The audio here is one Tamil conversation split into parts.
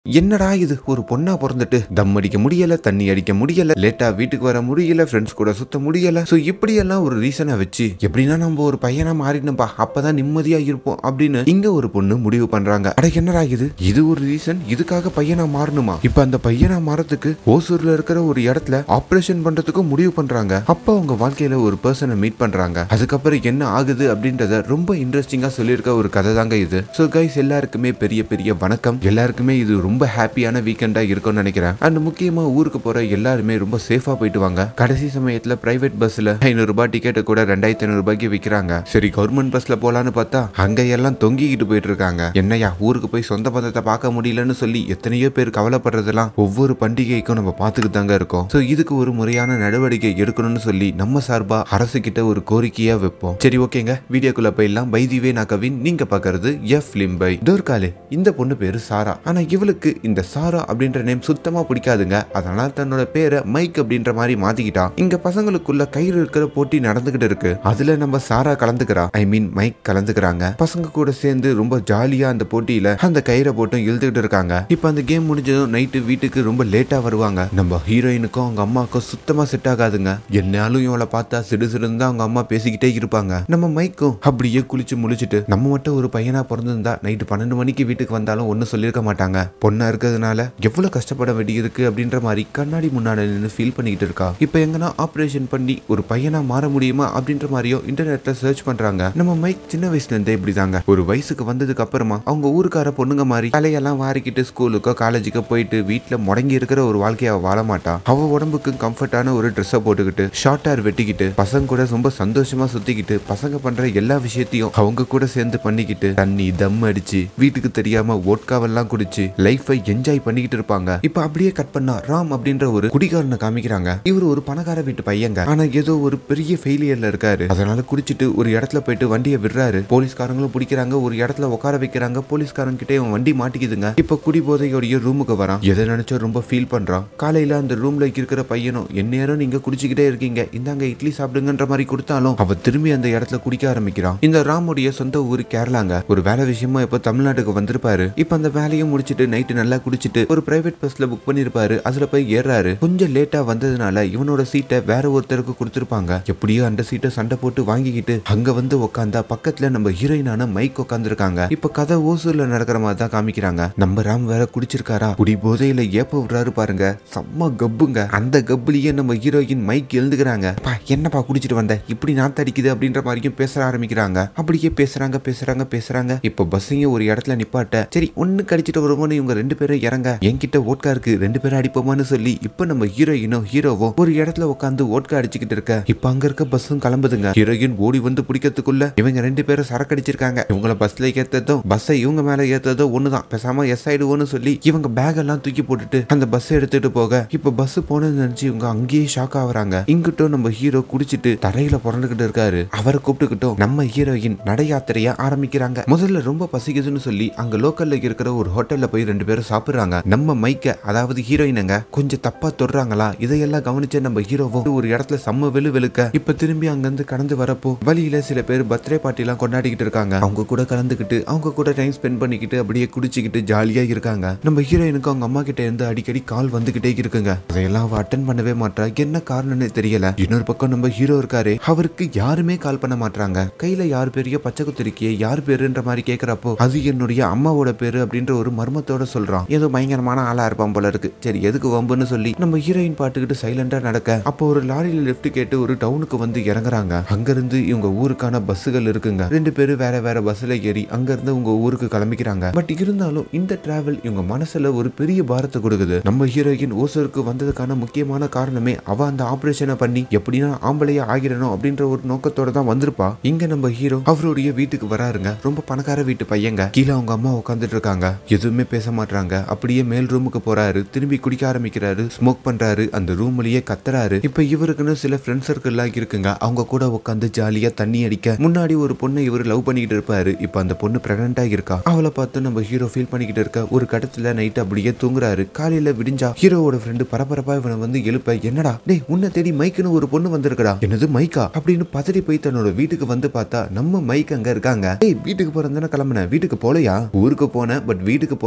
என்னடா இது ஒரு பொண்ணா பிறந்துட்டு தம் அடிக்க முடியல, தண்ணி அடிக்க முடியல, லேட்டா வீட்டுக்கு வர முடியல, ஃப்ரெண்ட்ஸ் கூட சுத்த முடியல. சோ இப்படி எல்லாம் ஒரு ரீசனை வச்சு எப்படின்னா நம்ம ஒரு பையனா மாறிடணும்பா, அப்பதான் நிம்மதியா இருப்போம் அப்படின்னு இங்க ஒரு பொண்ணு முடிவு பண்றாங்க. அட என்னடா இது ஒரு ரீசன், இதுக்காக பையனா மாறணுமா? இப்ப அந்த பையனா மாறதுக்கு ஓசூர்ல இருக்கிற ஒரு இடத்துல ஆபரேஷன் பண்றதுக்கும் முடிவு பண்றாங்க. அப்ப அவங்க வாழ்க்கையில ஒரு பர்சனை மீட் பண்றாங்க. அதுக்கப்புறம் என்ன ஆகுது அப்படின்றத ரொம்ப இன்ட்ரெஸ்டிங்கா சொல்லியிருக்க ஒரு கதை தாங்க இது. சோ கைஸ், எல்லாருக்குமே பெரிய பெரிய வணக்கம். எல்லாருக்குமே இது ரொம்ப ஹாப்பியான வீக்கெண்டா இருக்கும்னு நினைக்கிறேன். அண்ட் முக்கியமா ஊருக்கு போற எல்லாருமே ரொம்ப சேஃபா போயிட்டு வாங்க. கடைசி சமயத்துல பிரைவேட் பஸ்ல 500 ரூபாய் டிக்கெட் கூட 2500 ரூபாய்க்கு விற்கிறாங்க. சரி, கவர்மெண்ட் பஸ்ல போலான்னு பார்த்தா அங்க எல்லாம் தொங்கிக்கிட்டு போயிட்டு இருக்காங்க. என்னையா ஊருக்கு போய் சொந்த பந்தத்தை பார்க்க முடியலன்னு சொல்லி எத்தனையோ பேர் கவலைப்படுறதெல்லாம் ஒவ்வொரு பண்டிகைக்கும் நம்ம பார்த்துக்கிட்டு தாங்க இருக்கோம். சோ இதுக்கு ஒரு முறையான நடவடிக்கை எடுக்கணும்னு சொல்லி நம்ம சார்பா அரசு கிட்ட ஒரு கோரிக்கையா வைப்போம். சரி ஓகேங்க, வீடியோக்குள்ள போயிடலாம். பை தி வே, நான் கவின், நீங்க பாக்குறது எஃப் லிம்பை. தோர்காலே, இந்த பொண்ணு பேரு சாரா. ஆனா இவளுக்கு இந்த சாரா அப்படின்ற நேம் சுத்தமா பிடிக்காதுங்க. அதனால தன்னோட பேரை மைக் அப்படின்ற மாதிரி மாத்திக்கிட்டா. இங்க பசங்களுக்குள்ள கயிறு இருக்கிற போட்டி நடந்துகிட்டு இருக்கு. அதுல நம்ம சாரா கலந்துக்கிறா, ஐ மீன் மைக் கலந்துக்கிறாங்க. பசங்க கூட சேர்ந்து ரொம்ப ஜாலியா அந்த போட்டியில அந்த கயிறை போட்டு இழுத்துக்கிட்டு இருக்காங்க. இப்ப அந்த கேம் முடிஞ்சதும் நைட்டு வீட்டுக்கு ரொம்ப லேட்டா வருவாங்க. நம்ம ஹீரோயினுக்கும் அவங்க அம்மாவுக்கும் சுத்தமா செட் ஆகாதுங்க. என்னாலும் இவளை பார்த்தா சிடு சிடுன்னு அவங்க அம்மா பேசிக்கிட்டே இருப்பாங்க. நம்ம மைக்கும் அப்படியே குளிச்சு முழிச்சிட்டு நம்ம மட்டும் ஒரு பையனா பிறந்திருந்தா நைட்டு 12 மணிக்கு வீட்டுக்கு வந்தாலும் ஒன்னும் சொல்லியிருக்க மாட்டாங்க. பொண்ணா இருக்கிறதுனால எவ்வளவு கஷ்டப்பட வேண்டியிருக்கு அப்படின்ற மாதிரி கண்ணாடி முன்னாடி நின்று ஃபீல் பண்ணிக்கிட்டு இருக்கா. இப்ப எங்கன்னா ஆபரேஷன் பண்ணி ஒரு பையனா மாற முடியுமா அப்படின்ற மாதிரியோ இன்டர்நெட்ல சர்ச் பண்றாங்க. நம்ம மைக் சின்ன வயசுல இருந்தே இப்படிதாங்க. ஒரு வயசுக்கு வந்ததுக்கு அப்புறமா அவங்க ஊருக்கார பொண்ணுங்க மாதிரி தலையெல்லாம் வாரிக்கிட்டு ஸ்கூலுக்கோ காலேஜுக்கோ போயிட்டு வீட்டுல முடங்கி இருக்கிற ஒரு வாழ்க்கையை வாழ மாட்டா. அவ உடம்புக்கு கம்ஃபர்டான ஒரு ட்ரெஸ்ஸை போட்டுக்கிட்டு ஷார்ட் ஹேர் வெட்டிக்கிட்டு பசங்க கூட ரொம்ப சந்தோஷமா சுத்திக்கிட்டு பசங்க பண்ற எல்லா விஷயத்தையும் அவங்க கூட சேர்ந்து பண்ணிக்கிட்டு தண்ணி தம் அடிச்சு வீட்டுக்கு தெரியாம ஓட்காவெல்லாம் குடிச்சு லைஃபை என்ஜாய் பண்ணிக்கிட்டு இருப்பாங்க. இப்ப அப்படியே கட் பண்ணா ராம் அப்படின்ற ஒரு குடிகாரனை காமிக்கிறாங்க. இவர் ஒரு பணக்கார வீட்டு பையங்க. ஆனா ஏதோ ஒரு பெரிய ஃபெயிலியர்ல இருக்காரு. அதனால குடிச்சிட்டு ஒரு இடத்துல போயிட்டு வண்டியை விடுறாரு. போலீஸ்காரங்களும் பிடிக்கிறாங்க. ஒரு இடத்துல உட்கார வைக்கிறாங்க. போலீஸ்காரங்க கிட்டே இவன் வண்டி மாட்டிக்குதுங்க. இப்ப குடிபோதையோடைய ரூமுக்கு வரான். எதை நினைச்சோ ரொம்ப ஃபீல் பண்றான். காலையில அந்த ரூம்ல இருக்கிற பையனும் எந்நேரம் நீங்க குடிச்சுக்கிட்டே இருக்கீங்க, இந்தாங்க இட்லி சாப்பிடுங்கன்ற மாதிரி கொடுத்தாலும் அவ திரும்பி அந்த இடத்துல குடிக்க ஆரம்பிக்கிறான். இந்த ராமுடைய சொந்த ஊரு கேரளாங்க. ஒரு வேலை விஷயமா இப்ப தமிழ்நாட்டுக்கு வந்திருப்பாரு. இப்ப அந்த வேலையை முடிச்சிட்டு நைட்டு நல்லா குடிச்சிட்டு ஒரு பிரைவேட் பஸ்ல புக் பண்ணிருப்பாரு. அதுல போய் ஏறாரு. கொஞ்சம் லேட்டா வந்ததுனால இவனோட சீட்டை வேற ஒருத்தருக்கு கொடுத்திருப்பாங்க. எப்படியோ அந்த சீட்டை சண்டை போட்டு வாங்கிக்கிட்டு அங்க வந்து உட்காந்தா பக்கத்துல நம்ம ஹீரோயினான மைக் உட்காந்துருக்காங்க. இப்ப கதை ஓசூர்ல நடக்கிற மாதிரி தான் காமிக்கிறாங்க. நம்ம ராம் வேற குடிச்சிருக்காரா, குடி போதையில ஏப்ப விடுறாரு பாருங்க, செம்ம கப்புங்க. அந்த கப்புலயே நம்ம ஹீரோயின் மைக் எழுந்துக்கிறாங்க. என்னப்பா குடிச்சிட்டு வந்த, இப்படி நாத்து அடிக்குது அப்படின்ற மாதிரியும் பேச ஆரம்பிக்கிறாங்க. அப்படியே பேசுறாங்க. இப்ப பஸ்ஸையும் ஒரு இடத்துல நிப்பாட்ட, சரி ஒண்ணு கடிச்சிட்டு வருவோம்னு இவங்க 2 பேரும் இறங்க. என்கிட்ட ஓட்கா இருக்கு, 2 பேரும் அடிப்போமான்னு சொல்லி இப்ப நம்ம ஹீரோயினும் ஹீரோவும் ஒரு இடத்துல உட்காந்து ஓட்கா அடிச்சுக்கிட்டு இருக்க. இப்ப அங்க இருக்க பஸ்ஸும் கிளம்புதுங்க. ஹீரோயின் ஓடி வந்து பிடிக்கிறதுக்குள்ள இவங்க 2 பேரும் சரக்கு அடிச்சிருக்காங்க. இவங்கள பஸ்ல ஏத்ததும் பஸ்ஸை இவங்க மேல ஏத்ததும் ஒண்ணுதான், பேசாம எஸ் ஆயிடுவோன்னு சொல்லி இவங்க பேக் எல்லாம் தூக்கி போட்டுட்டு அந்த பஸ் எடுத்துட்டு போக இப்ப பஸ் போனது நினைச்சு இவங்க அங்கேயே ஷாக் ஆகுறாங்க. இங்கிட்டும் நம்ம ஹீரோ குடிச்சிட்டு தரையில புரண்டுகிட்டு இருக்காரு. அவரை கூப்பிட்டுக்கிட்டோம் நம்ம ஹீரோயின் நட யாத்திரையா ஆரம்பிக்கிறாங்க. முதல்ல ரொம்ப பசிக்குதுன்னு சொல்லி அங்க லோக்கல்ல இருக்கிற ஒரு ஹோட்டல்ல போய் 2 பேரும் சாப்பிடுறாங்க. நம்ம மைக்க, அதாவது ஹீரோயினங்க கொஞ்சம் தப்பா தொடுறாங்களா, இதையெல்லாம் கவனிச்ச நம்ம ஹீரோவும் ஒரு இடத்துல செம்ம வெளுக்க இப்ப திரும்பி அங்கிருந்து கடந்து வரப்போ வழியில சில பேர் பர்த்டே பார்ட்டி எல்லாம் கொண்டாடிக்கிட்டு இருக்காங்க. அவங்க கூட கலந்துக்கிட்டு அவங்க கூட டைம் ஸ்பெண்ட் பண்ணிக்கிட்டு அப்படியே குடிச்சுக்கிட்டு ஜாலியா இருக்காங்க. நம்ம ஹீரோயினுக்கு அவங்க அம்மா கிட்ட இருந்து அடிக்கடி கால் வந்துகிட்டே இருக்குங்க. அதையெல்லாம் அவ அட்டன் பண்ணவே மாட்டா. என்ன காரணம்னு தெரியல. இன்னொரு பக்கம் நம்ம ஹீரோ இருக்காரு, அவருக்கு யாருமே கால் பண்ண மாட்டாங்க. கையில யார் பெரிய பச்சை குத்திருக்கிய, யார் பேருன்ற மாதிரி கேக்குறப்போ அது என்னுடைய அம்மாவோட பேரு அப்படின்ற ஒரு மர்மத்தோட சொல்றான். ஏதோ பயங்கரமான ஆளா இருப்பான் போல இருக்கு. சரி எதுக்கு வம்புன்னு சொல்லி நம்ம ஹீரோயின் பாட்டுக்கிட்டு சைலண்டா நடக்க அப்போ ஒரு லாரியில லெஃப்ட் கேட்டு ஒரு டவுனுக்கு வந்து இறங்குறாங்க. அங்க இருந்து இவங்க ஊருக்கான பஸ்ஸுகள் இருக்குங்க. 2 பேரும் வேற பஸ்ல ஏறி அங்க இருந்து உங்க ஊருக்கு கிளம்பிக்கிறாங்க. பட் இருந்தாலும் இந்த டிராவல் இவங்க மனசுல ஒரு பெரிய பாரத்தை கொடுக்குது. நம்ம ஹீரோயின் ஓசூருக்கு வந்ததுக்கான முக்கியமான காரணமே அவ அந்த ஆபரேஷனை பண்ணி எப்படின்னா ஆம்பளையா ஆகிடணும் அப்படின்ற ஒரு நோக்கத்தோட தான் வந்திருப்பா. இங்க நம்ம ஹீரோ அவருடைய வீட்டுக்கு வராருங்க. ரொம்ப பணக்கார வீட்டு பையங்க. கீழே அவங்க அம்மா உட்காந்துட்டு இருக்காங்க. எதுவுமே பேச மாட்டாங்க. அப்படியே மேல் ரூமுக்கு போறாரு. திரும்பி குடிக்க ஆரம்பிக்கிறாரு. ஸ்மோக் பண்றாரு. அந்த ரூம்லயே கத்துறாரு. இப்ப இவருக்குன்னு சில ஃப்ரெண்ட்ஸ் சர்க்கிள் இருக்குங்க. அவங்க கூட உட்காந்து ஜாலியா தண்ணி அடிக்க முன்னாடி ஒரு பொண்ணை இவர் லவ் பண்ணிக்கிட்டு இருப்பாரு. இப்ப அந்த பொண்ணு பிரெக்னன்ட் இருக்கா. அவளை பார்த்து நம்ம ஹீரோ ஃபீல் பண்ணிக்கிட்டு இருக்க ஒரு கடத்துல நைட் அப்படியே தூங்குறாரு. காலையில விடிஞ்சா ஹீரோவோட ஃப்ரெண்டு பரபரப்பா இவனை வந்து எழுப்ப, என்னடா டேய் உன்னை தேடி மைக்குன்னு ஒரு பொண்ணு வந்திருக்கடா. என்னது மைக்கா அப்படின்னு பதறி போய் தன்னோட வீட்டுக்கு வந்து பார்த்தா நம்ம மைக் அங்க இருக்காங்க. ஏய் வீட்டுக்கு போறதுன்னு கிளம்புன, வீட்டுக்கு போலையா? ஊருக்கு போன பட் வீட்டுக்கு போல, அதான்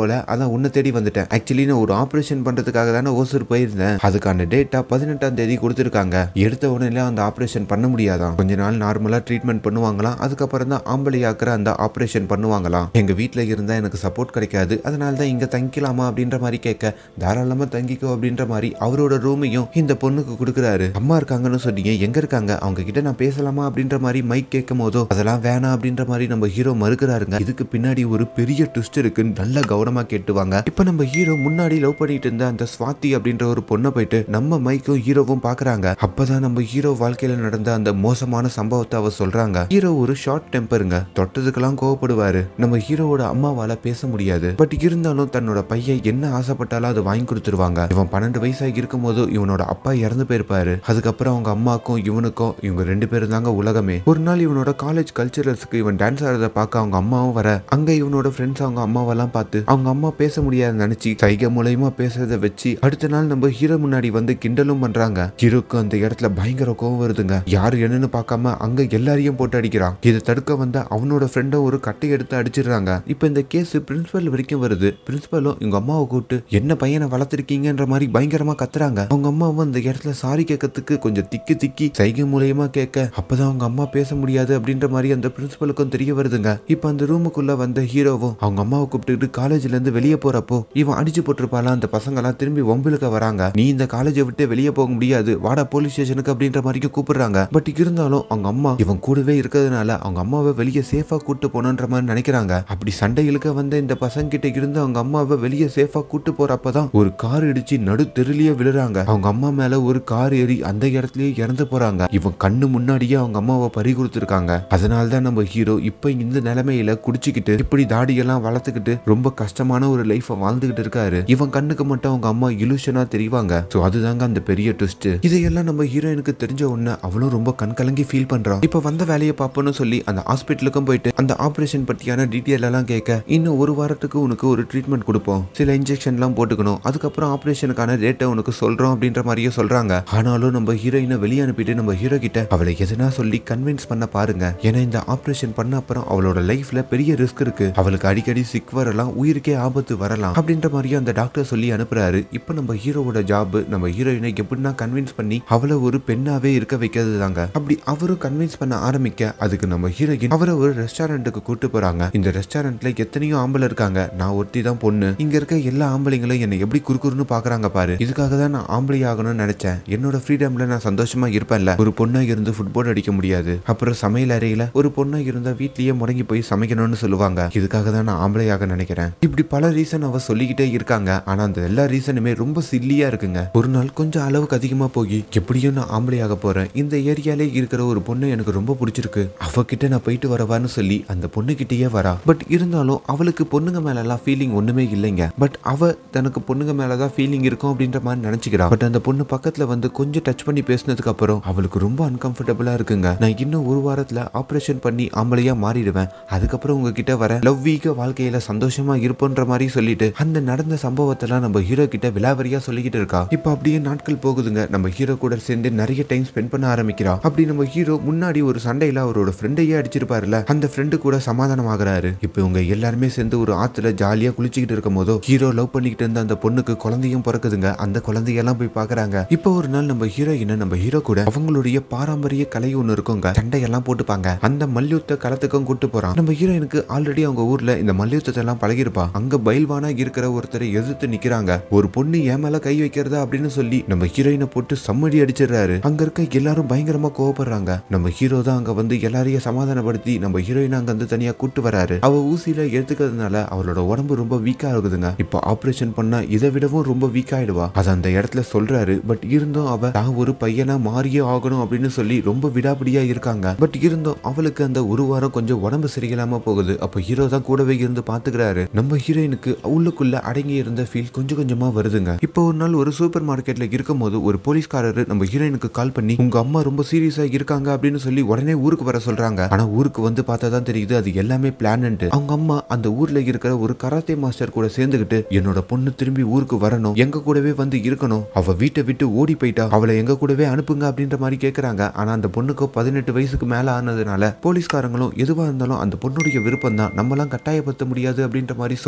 நான் உன்னை தேடி வந்துட்டேன். ஆக்சுவலி நான் ஒரு ஆபரேஷன் பண்றதுக்காக தானே ஓசூர் போயிருந்தேன். அதுக்கான டேட்டா 18ஆம் தேதி கொடுத்திருக்காங்க. எடுத்த உடனே அந்த ஆபரேஷன் பண்ண முடியாதான். கொஞ்ச நாள் நார்மலா ட்ரீட்மெண்ட் பண்ணுவாங்களாம். அதுக்கப்புறம் தான் ஆம்பளையாக்குற அந்த ஆபரேஷன் பண்ணுவாங்களாம். எங்க வீட்டுல இருந்தா எனக்கு சப்போர்ட் கிடைக்காது, அதனால தான் இங்க தங்கிக்கலாமா அப்படின்ற மாதிரி கேட்க, தாராளமா தங்கிக்கோ அப்படின்ற மாதிரி அவரோட ரூமையும் இந்த பொண்ணுக்கு கொடுக்குறாரு. அம்மா இருக்காங்கன்னு சொன்னீங்க, எங்க இருக்காங்க, அவங்க கிட்ட நான் பேசலாமா அப்படின்ற மாதிரி மைக் கேட்கும் போதோ அதெல்லாம் வேணாம் அப்படின்ற மாதிரி நம்ம ஹீரோ மறுக்கிறாருங்க. இதுக்கு பின்னாடி ஒரு பெரிய ட்விஸ்ட் இருக்குன்னு நல்லா கவனமா கேட்டுவாங்க. இப்ப நம்ம ஹீரோ முன்னாடி லவ் பண்ணிட்டு இருந்த அந்த ஸ்வாதி அப்படின்ற ஒரு பொண்ணை போயிட்டு நம்ம மைக்கும் ஹீரோவும் பாக்குறாங்க. அப்பதான் நம்ம ஹீரோ வாழ்க்கையில நடந்த அந்த மோசமான சம்பவத்தை அவ சொல்றாங்க. ஹீரோ ஒரு ஷார்ட் டெம்பருங்க, தொட்டதுக்கெல்லாம் கோவப்படுவாரு. நம்ம ஹீரோவோட அம்மாவால பேச முடியாது, பட் இருந்தாலும் தன்னோட பையன் என்ன ஆசைப்பட்டாலும் அதை வாங்கி கொடுத்துருவாங்க. இவன் 12 வயசாகி இருக்கும் போது இவனோட அப்பா இறந்து போயிருப்பாரு. அதுக்கப்புறம் அவங்க அம்மாக்கும் இவனுக்கும் இவங்க 2 பேரும் தாங்க உலகமே. ஒரு நாள் இவனோட காலேஜ் கல்ச்சரல்ஸ்க்கு இவன் டான்ஸ் ஆடுறத பார்க்க அவங்க அம்மாவும் வர, அங்க இவனோட ஃப்ரெண்ட்ஸ் அவங்க அம்மாவெல்லாம் பார்த்து அவங்க அம்மா பேச முடியாதுன்னு நினைச்சு சைகை மூலயமா பேசுறத வச்சு அடுத்த நாள் நம்ம ஹீரோ முன்னாடி வந்து கிண்டலும் பண்றாங்க. ஹீரோக்கு அந்த இடத்துல பயங்கர கோவம் வருதுங்க. யாரு என்னன்னு பார்க்காம அங்க எல்லாரையும் போட்டு அடிக்கிறான். இதை தடுக்க வந்த அவனோட ஃப்ரெண்ட ஒரு கட்டை எடுத்து அடிச்சிடுறாங்க. இப்ப இந்த கேஸ் பிரின்சிபல் வரைக்கும் வருது. பிரின்சிபலும் இவங்க அம்மாவை கூப்பிட்டு என்ன பையனை வளர்த்திருக்கீங்கன்ற மாதிரி பயங்கரமா கத்துறாங்க. அவங்க அம்மாவும் அந்த இடத்துல சாரி கேட்கறதுக்கு கொஞ்சம் திக்கி திக்கி சைகை மூலயமா கேட்க, அப்பதான் அவங்க அம்மா பேச முடியாது அப்படின்ற மாதிரி அந்த பிரின்சிபலுக்கும் தெரிய வருதுங்க. இப்ப அந்த ரூமுக்குள்ள வந்த ஹீரோவும் அவங்க அம்மாவை கூப்பிட்டு காலேஜ்ல இருந்து வெளியே போறப்போ இவன் அடிச்சு போட்டிருப்பாலாம். அந்த பசங்க எல்லாம் திரும்பி வம்பிலுக்க வராங்க. நீ இந்த காலேஜை விட்டு வெளியே போக முடியாது, வாடா போலீஸ் ஸ்டேஷனுக்கு அப்படின்ற மாதிரி கூப்பிடுறாங்க. பட் இருந்தாலும் அவங்க அம்மா இவன் கூடவே இருக்கிறதுனால அவங்க அம்மாவை வெளியே சேஃபா கூட்டு போனன்ற மாதிரி நினைக்கிறாங்க. அப்படி சண்டை இழுக்க வந்த இந்த பசங்க கிட்ட இருந்து அவங்க அம்மாவை வெளியே சேஃபா கூட்டு போறப்பதான் ஒரு கார் இடிச்சு நடு தெருலயே விழுறாங்க. அவங்க அம்மா மேல ஒரு கார் ஏறி அந்த இடத்துலயே இறந்து போறாங்க. இவன் கண்ணு முன்னாடியே அவங்க அம்மாவை பறி கொடுத்துருக்காங்க. அதனால்தான் நம்ம ஹீரோ இப்ப இந்த நிலைமையில குடிச்சுக்கிட்டு இப்படி தாடியெல்லாம் வளர்த்துக்கிட்டு ரொம்ப கஷ்டமான ஒரு லைஃப வாழ்ந்துகிட்டு இருக்காரு. இவன் கண்ணுக்கு மட்டும் அவங்க அம்மா இலூஷனா தெரிவாங்க. சோ அதுதாங்க அந்த பெரிய ட்விஸ்ட். இதையெல்லாம் நம்ம ஹீரோயினுக்கு தெரிஞ்ச உடனே அவளும் ரொம்ப கண் கலங்கி ஃபீல் பண்றான். இப்ப வந்த வேலையை பாப்போம்னு சொல்லி அந்த ஹாஸ்பிட்டலுக்கும் போயிட்டு அந்த ஆபரேஷன் பத்தியான டீட்டெயில் எல்லாம் கேட்க, இன்னும் ஒரு வாரத்துக்கு உனக்கு ஒரு ட்ரீட்மெண்ட் கொடுப்போம், சில இன்ஜெக்ஷன் எல்லாம் போட்டுக்கணும், அதுக்கப்புறம் ஆபரேஷனுக்கான ரேட்டை உனக்கு சொல்றோம் அப்படின்ற மாதிரியே சொல்றாங்க. ஆனாலும் நம்ம ஹீரோயினை வெளியே அனுப்பிட்டு நம்ம ஹீரோ கிட்ட அவளை எதனா சொல்லி கன்வின்ஸ் பண்ண பாருங்க. ஏன்னா இந்த ஆபரேஷன் பண்ண அப்புறம் அவளோட லைஃப்ல பெரிய ரிஸ்க் இருக்கு, அவளுக்கு அடிக்கடி சிக் வரலாம், உயிருக்கே ஆபத்து வரலாம் அப்படின்ற மாதிரியே அந்த டாக்டர் சொல்லி அனுப்புறாரு. இப்ப நம்ம ஹீரோவோட ஜாப் நம்ம ஹீரோயினை எப்படின்னா கன்வின்ஸ் பண்ணி அவளை ஒரு பெண்ணாவே இருக்க வைக்கிறது தாங்க. அப்படி அவரும் கன்வின்ஸ் பண்ண ஆரம்பிக்க அதுக்கு நம்ம ஹீரோயின் அவரை ஒரு ரெஸ்டாரண்ட்டுக்கு கூட்டு போறாங்க. இந்த ரெஸ்டாரண்ட்ல எத்தனையோ ஆம்பளை இருக்காங்க, நான் ஒருத்தி தான் பொண்ணு. இங்க இருக்க எல்லா ஆம்பளைங்களும் என்னை எப்படி குறுக்குறுன்னு பாக்குறாங்க பாரு. இதுக்காக தான் நான் ஆம்பளை ஆகணும்னு நினைச்சேன். என்னோட ஃப்ரீடம்ல நான் சந்தோஷமா இருப்பேன்ல. ஒரு பொண்ணா இருந்து ஃபுட்பால் அடிக்க முடியாது, அப்புறம் சமையல் அறையில ஒரு பொண்ணா இருந்தா வீட்லயே முடங்கி போய் சமைக்கணும்னு சொல்லுவாங்க. இதுக்காக தான் நான் ஆம்பளையாக நினைக்கிறேன். இப்படி பல ரீசன் அவ சொல்லிக்கிட்டே இருக்காங்க. ஆனா அந்த எல்லா ரீசனுமே ரொம்ப சில்லியா இருக்குங்க. ஒரு நாள் கொஞ்சம் அளவுக்கு அதிகமா போய் எப்படியும் நான் ஆம்பளையாக போறேன், இந்த ஏரியாலே இருக்கிற ஒரு பொண்ணு எனக்கு ரொம்ப பிடிச்சிருக்கு, அவகிட்ட நான் போயிட்டு வரவான்னு சொல்லி அந்த பொண்ணு கிட்டயே வரா. பட் இருந்தாலும் அவளுக்கு பொண்ணுங்க மேல எல்லாம் ஃபீலிங் ஒண்ணுமே இல்லைங்க. பட் அவ தனக்கு பொண்ணுங்க மேலதான் ஃபீலிங் இருக்கும் அப்படின்ற மாதிரி நினைச்சுக்கிறா. பட் அந்த பொண்ணு பக்கத்துல வந்து கொஞ்சம் டச் பண்ணி பேசினதுக்கு அப்புறம் அவளுக்கு ரொம்ப அன்கம்ஃபர்டபுளா இருக்குங்க. நான் இன்னும் ஒரு வாரத்துல ஆபரேஷன் பண்ணி ஆம்பளையா மாறிடுவேன், அதுக்கப்புறம் உங்ககிட்ட வர லவ் வீக்க வாழ்க்கையில சந்தோஷமா இருப்போன்ற மாதிரி சொல்லிட்டு அந்த நடந்த சம்பவத்தெல்லாம் நம்ம ஹீரோ கிட்ட விலாவரியா சொல்லிக்கிட்டு இருக்கா. இப்ப அப்படியே நாட்கள் போகுதுங்க. நம்ம ஹீரோ கூட சேர்ந்து நிறைய டைம் ஸ்பெண்ட் பண்ண ஆரம்பிக்கிறா. அப்படி நம்ம ஹீரோ முன்னாடி ஒரு சண்டையில அவரோட ஃப்ரெண்டையே அடிச்சிருப்பாருல, அந்த ஃப்ரெண்டு கூட சமாதானம் ஆகுறாரு. இப்ப இவங்க எல்லாருமே சேர்ந்து ஒரு ஆத்துல ஜாலியா குளிச்சுக்கிட்டு இருக்கும் போதோ ஹீரோ லவ் பண்ணிக்கிட்டு இருந்த அந்த பொண்ணுக்கு குழந்தையும் பிறக்குதுங்க. அந்த குழந்தையெல்லாம் போய் பாக்குறாங்க. இப்ப ஒரு நாள் நம்ம ஹீரோயினை நம்ம ஹீரோ கூட அவங்களுடைய பாரம்பரிய கலை ஒண்ணு இருக்குங்க, சண்டையெல்லாம் போட்டுப்பாங்க, அந்த மல்யுத்த களத்துக்கும் கூட்டு போறான். நம்ம ஹீரோயினுக்கு ஆல்ரெடி அவங்க ஊர்ல இந்த மல்யுத்தத்தை எல்லாம் பழகிருப்பா. அங்க பயில்வானா இருக்கிற ஒருத்தரை எதிர்த்து நிக்கிறாங்க. ஒரு பொண்ணு ஏன் மேல கை வைக்கிறதா அப்படின்னு சொல்லி நம்ம ஹீரோயினை போட்டு சம்மடி அடிச்சிடறாரு. அங்க இருக்க எல்லாரும் பயங்கரமா கோவப்படுறாங்க. நம்ம ஹீரோ தான் அங்க வந்து எல்லாரையும் சமாதானப்படுத்தி நம்ம ஹீரோயினை அங்க வந்து தனியா கூட்டு வராரு. அவ ஊசியில எடுத்துக்கிறதுனால அவளோட உடம்பு ரொம்ப வீக்கா இருக்குதுங்க. இப்போ ஆபரேஷன் பண்ணா இதை விடவும் ரொம்ப வீக் ஆயிடுவா. அது அந்த இடத்துல சொல்றாரு. பட் இருந்தும் அவ தான் ஒரு பையனா மாறியே ஆகணும் அப்படின்னு சொல்லி ரொம்ப விடாபிடியா இருக்காங்க. பட் இருந்தும் அவளுக்கு அந்த ஒரு வாரம் கொஞ்சம் உடம்பு சரியில்லாம போகுது. அப்ப ஹீரோ தான் கூடவே இருந்து பாத்துக்கிறாரு. நம்ம ஹீரோயினுக்கு உள்ளுக்குள்ள அடங்கி இருந்த ஃபீல் கொஞ்சம் கொஞ்சமா வருதுங்க. இப்போ ஒரு நாள் ஒரு சூப்பர் மார்க்கெட்ல இருக்கும் போது ஒரு போலீஸ்காரரு நம்ம ஹீரோயினுக்கு கால் பண்ணி உங்க அம்மா ரொம்ப சீரியஸா இருக்காங்க அப்படின்னு சொல்லி உடனே ஊருக்கு வர சொல்றாங்க. ஆனா ஊருக்கு வந்து பார்த்தா தான் தெரியுது அது எல்லாமே பிளான்ட்டு. அவங்க அம்மா அந்த ஊர்ல இருக்கிற ஒரு கராத்தே மாஸ்டர் கூட சேர்ந்துகிட்டு என்னோட பொண்ணு திரும்பி ஊருக்கு வரணும், எங்க கூடவே வந்து இருக்கணும், அவ வீட்டை விட்டு ஓடி போயிட்டா, அவளை எங்க கூடவே அனுப்புங்க அப்படின்ற மாதிரி கேக்குறாங்க. ஆனா அந்த பொண்ணுக்கு 18 வயசுக்கு மேல ஆனதுனால போலீஸ்காரங்களும் எதுவா இருந்தாலும் அந்த பொண்ணுடைய விருப்பம் தான், நம்மளாம் கட்டாயப்படுத்த முடியாது அப்படின்ற மாதிரி சொல்லிடுறாங்க.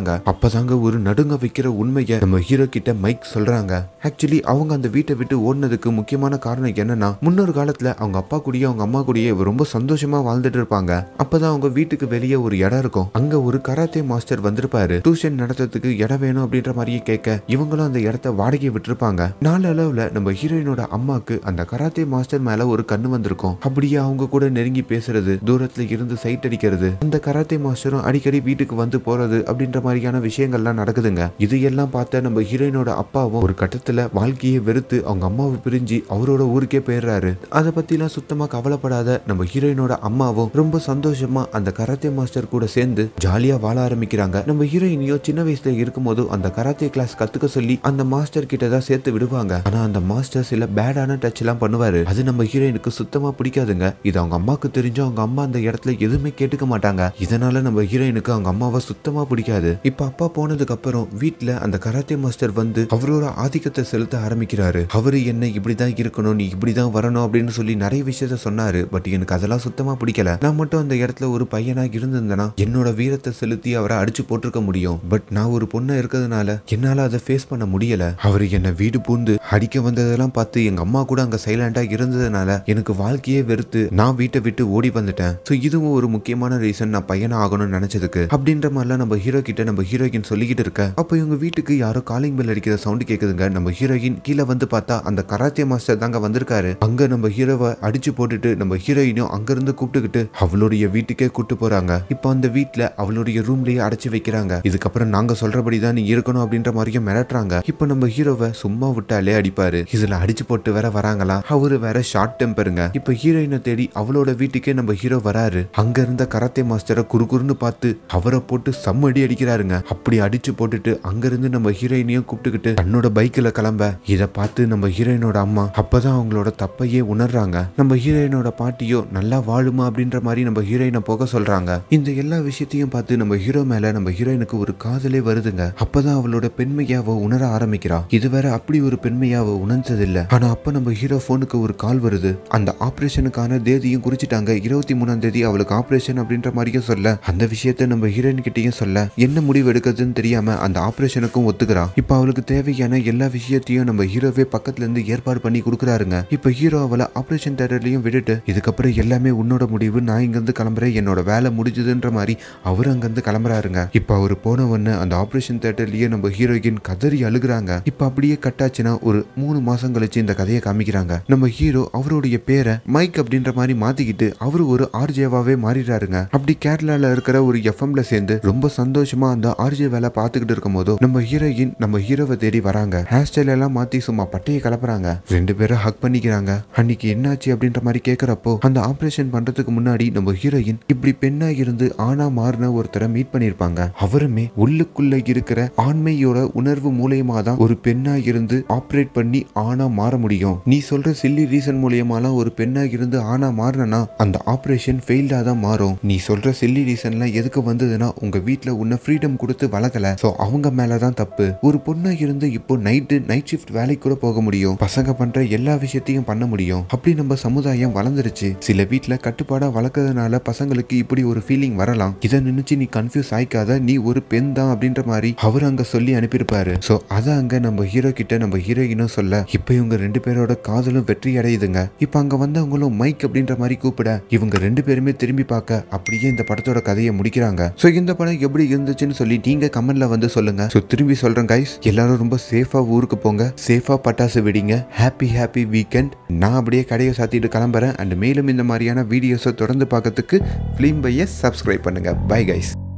சொல்றாங்க. அப்பதாங்க ஒரு நடுங்க வைக்கிற உண்மையை நம்ம ஹீரோ கிட்ட மைக் சொல்றாங்க. ஆக்சுவலி அவங்க அந்த வீட்டை விட்டு ஓடுனதுக்கு முக்கியமான காரணம் என்னன்னா, முன்னொரு காலத்துல அவங்க அப்பா கூடயே அவங்க அம்மா கூடயே ரொம்ப சந்தோஷமா வாழ்ந்துட்டு இருப்பாங்க. அப்பதான் அவங்க வீட்டுக்கு வெளியே ஒரு இடம் இருக்கும். அங்க ஒரு கராத்தே மாஸ்டர் வந்திருப்பாரு. டியூஷன் நடத்துறதுக்கு இடம் வேணும் அப்படின்ற மாதிரியே கேட்க இவங்களும் அந்த இடத்த வாடகை விட்டுருப்பாங்க. நாளளவுல நம்ம ஹீரோயினோட அம்மாக்கு அந்த கராத்தே மாஸ்டர் மேல ஒரு கண்ணு வந்திருக்கும். அப்படியே அவங்க கூட நெருங்கி பேசுறது, தூரத்துல இருந்து சைட் அடிக்கிறது, அந்த கராத்தே மாஸ்டரும் அடிக்கடி வீட்டுக்கு வந்து போறது அப்படின்ற மாதிரியான விஷயங்கள்லாம் நடக்குதுங்க. இது எல்லாம் பார்த்த நம்ம ஹீரோயினோட அப்பாவும் ஒரு கட்டத்துல வாழ்க்கையை வெறுத்து அவங்க அம்மாவை பிரிஞ்சு அவரோட ஊருக்கே போயிடுறாரு. அதை பத்திலாம் சுத்தமா கவலைப்படாத நம்ம ஹீரோயினோட அம்மாவும் ரொம்ப சந்தோஷமா அந்த கராத்தே மாஸ்டர் கூட சேர்ந்து ஜாலியா வாழ ஆரம்பிக்கிறாங்க. நம்ம ஹீரோயினியோ சின்ன வயசுல இருக்கும்போது அந்த கராத்தே கிளாஸ் கத்துக்க சொல்லி அந்த மாஸ்டர் கிட்ட தான் சேர்த்து விடுவாங்க. ஆனா அந்த மாஸ்டர் சில பேடான டச் எல்லாம் பண்ணுவாரு. அது நம்ம ஹீரோயினுக்கு சுத்தமா பிடிக்காதுங்க. இது அவங்க அம்மாக்கு தெரிஞ்சு அவங்க அம்மா அந்த இடத்துல எதுவுமே கேட்டுக்க மாட்டாங்க. இதனால நம்ம ஹீரோயினுக்கு அவங்க அம்மாவை சுத்தமா பிடிக்காது. இப்ப அப்பா போனதுக்கு அப்புறம் வீட்டுல அந்த கராத்தே மாஸ்டர் வந்து அவரோட ஆதிக்கத்தை செலுத்த ஆரம்பிக்கிறாரு. அவரு என்ன இப்படிதான் இருக்கணும், நீ இப்படிதான் வரணும் அப்படின்னு சொல்லி நிறைய விஷயத்த சொன்னாரு. பட் எனக்கு அதெல்லாம் சுத்தமா பிடிக்கல. நான் மட்டும் அந்த இடத்துல ஒரு பையனா இருந்திருந்தேன்னா என்னோட வீரத்தை செலுத்தி அவரை அடிச்சு போட்டிருக்க முடியும். பட் நான் ஒரு பொண்ணா இருக்கிறதுனால என்னால அதை ஃபேஸ் பண்ண முடியல. அவரு என்ன வீடு பூந்து அடிக்க வந்ததெல்லாம் பார்த்து எங்க அம்மா கூட அங்க சைலண்டா இருந்ததுனால எனக்கு வாழ்க்கையே வெறுத்து நான் வீட்டை விட்டு ஓடி வந்துட்டேன். சோ இதுவும் ஒரு முக்கியமான ரீசன் நான் பையனா ஆகணும்னு நினைச்சதுக்கு அப்படின்ற மாதிரிலாம் நம்ம ஹீரோ கிட்ட நம்ம ஹீரோயின் சொல்லிக்கிட்டு இருக்க. அப்ப இவங்க வீட்டுக்கு யாரோ காலிங் பெல் அடிக்கிற சவுண்ட் கேக்குதுங்க. நம்ம ஹீரோயின் கீழே வந்து பார்த்தா அந்த கராத்தே மாஸ்டர் தாங்க வந்திருக்காரு. அங்க நம்ம ஹீரோவை அடிச்சு போட்டுட்டு நம்ம ஹீரோயினும் அங்க இருந்து கூப்பிட்டுக்கிட்டு அவளுடைய வீட்டுக்கே கூட்டு போறாங்க. இப்ப அந்த வீட்டுல அவளுடைய ரூம்லயே அடைச்சு வைக்கிறாங்க. இதுக்கப்புறம் நாங்க சொல்றபடிதான் நீ இருக்கணும் அப்படின்ற மாதிரியும் மிரட்டுறாங்க. இப்ப நம்ம ஹீரோவை சும்மா விட்டாலே அடிப்பாரு. இதுல அடிச்சு போட்டு வேற வராங்களா, அவரு வேற ஷார்ட் டெம்பருங்க. இப்ப ஹீரோயினை தேடி அவளோட வீட்டுக்கே நம்ம ஹீரோ வராரு. அங்க இருந்த கராத்தே மாஸ்டரை குறுகுறுன்னு பார்த்து அவரை போட்டு செம்மடி அடிக்கிறாருங்க. அப்படி அடிச்சு போட்டுட்டு அங்க இருந்து நம்ம ஹீரோயினையும் கூப்பிட்டுக்கிட்டு தன்னோட பைக்ல கிளம்ப. இத பார்த்து நம்ம ஹீரோயினோட அம்மா அப்பதான் அவங்களோட தப்பையே உணர்றாங்க. நம்ம ஹீரோயினோட பாட்டியோ நல்லா வாழுமா அப்படின்ற மாதிரி நம்ம ஹீரோயினை போக சொல்றாங்க. இந்த எல்லா விஷயத்தையும் பார்த்து நம்ம ஹீரோ மேல நம்ம ஹீரோயினுக்கு ஒரு காதலே வருதுங்க. அப்பதான் அவளோட பெண்மையாவ உணர ஆரம்பிக்கிறா. இதுவரை அப்படி ஒரு பெண்மையாவ உணர்ந்ததில்ல. ஆனா அப்ப நம்ம ஹீரோ போனுக்கு ஒரு கால் வருது. அந்த ஆபரேஷனுக்கான தேதியும் குறிச்சிட்டாங்க. 23ஆம் தேதி அவளுக்கு ஆபரேஷன் அப்படின்ற மாதிரியும் சொல்ல, அந்த விஷயத்த நம்ம ஹீரோயின் கிட்டையும் சொல்ல, என்ன முடிவு எடுக்கிறதுன்னு தெரியாம அந்த ஆபரேஷனுக்கும் ஒத்துக்கிறா. இப்ப அவளுக்கு தேவையான எல்லா விஷயத்தையும் நம்ம ஹீரோவே பக்கத்துல இருந்து ஏற்பாடு பண்ணி கொடுக்குறாருங்க. இப்ப ஹீரோ அவளை ஆபரேஷன் தியேட்டர்லயும் விட்டுட்டு இதுக்கப்புறம் எல்லாமே உன்னோட முடிவு, நான் இங்க இருந்து கிளம்புறேன், என்னோட வேலை முடிஞ்சதுன்ற மாதிரி அவரு அங்க இருந்து கிளம்புறாருங்க. இப்ப அவரு போன உடனே அந்த ஆபரேஷன் தியேட்டர்லயே நம்ம ஹீரோயின் கதறி அழுகுறாங்க. இப்ப அப்படியே கட்டாச்சுன்னா ஒரு 3 மாசம் கழிச்சு இந்த கதையை காமிக்கிறாங்க. நம்ம ஹீரோ அவருடைய பேரை மைக் அப்படின்ற மாதிரி மாத்திக்கிட்டு அவரு ஒரு ஆர்ஜேவாவே மாறிடுறாருங்க. அப்படி கேரளால இருக்கிற ஒரு எஃப்எம்ல சேர்ந்து ரொம்ப சந்தோஷமா அந்த ஆர்ஜே வேலை பார்த்துக்கிட்டு இருக்கும் போது நம்ம ஹீரோயின் நம்ம ஹீரோவை தேடி வராங்க. ஹேர் ஸ்டைல் எல்லாம் மாத்தி சும்மா பட்டையை கலப்புறாங்க. 2 பேரும் ஹக் பண்ணிக்கிறாங்க. அன்னைக்கு என்னாச்சு அப்படின்ற மாதிரி கேட்கிறப்போ அந்த ஆபரேஷன் பண்றதுக்கு முன்னாடி நம்ம ஹீரோயின் இப்படி பெண்ணா இருந்து ஆனா மாறின ஒருத்தரை மீட் பண்ணிருப்பாங்க. அவருமே உள்ளுக்குள்ள இருக்கிற ஆண்மையோட உணர்வு மூலியமா தான் ஒரு பெண்ணா இருந்து ஆப்ரேட் பண்ணி ஆனா மாற முடியும். நீ சொல்ற சில்லி ரீசன் மூலியமாலாம் ஒரு பெண்ணா இருந்து ஆனா மாறினா அந்த ஆபரேஷன் ஃபெயில்டா தான் மாறும். நீ சொல்ற சில்லி ரீசன்லாம் எதுக்கு வந்ததுன்னா உங்க வீட்டுல உன்னை ஃப்ரீடம் கொடுத்து வளர்க்கல, சோ அவங்க மேலதான் தப்பு. ஒரு பொண்ணா இருந்து இப்போ நைட் ஷிஃப்ட் வேலைக்கு கூட போக முடியும், பசங்க பண்ற எல்லா விஷயத்தையும் பண்ண முடியும். அப்படி நம்ம சமுதாயம் வளர்ந்துருச்சு. சில வீட்டுல கட்டுப்பாடா வளர்க்கறதுனால பசங்களுக்கு இப்படி ஒரு ஃபீலிங் வரலாம். இதை நினைச்சு நீ கன்ஃபியூஸ் ஆயிக்காத, நீ ஒரு பெண் தான் அப்படின்ற மாதிரி அவர் அங்க சொல்லி அனுப்பியிருப்பாரு. சோ அத அங்க நம்ம ஹீரோ கிட்ட நம்ம ஹீரோயினும் சொல்ல, இப்ப இவங்க 2 பேரோட காதலும் வெற்றி அடையுதுங்க. இப்ப அங்க வந்தவங்களும் மைக் அப்படின்ற மாதிரி கூப்பிட இவங்க 2 பேருமே திரும்பி பார்க்க அப்படியே இந்த படத்தோட கதையை முடிக்கிறாங்க. சோ இந்த படம் எப்படி இருந்துச்சுன்னு சொல்லி நீங்க கமெண்ட்ல வந்து சொல்லுங்க. சோ திரும்பி சொல்றேன் கைஸ், எல்லாரும் ரொம்ப சேஃபா ஊருக்கு போங்க, சேஃபா பட்டாசு வெடிங்க, ஹாப்பி வீக்கெண்ட். நான் அப்படியே கடையை சாத்திட்டு கிளம்புறேன். அண்ட் மேலும் இந்த மாதிரியான வீடியோஸை தொடர்ந்து பார்க்கறதுக்கு ஃபிலிம் பையை சப்ஸ்கிரைப் பண்ணுங்க. Bye guys.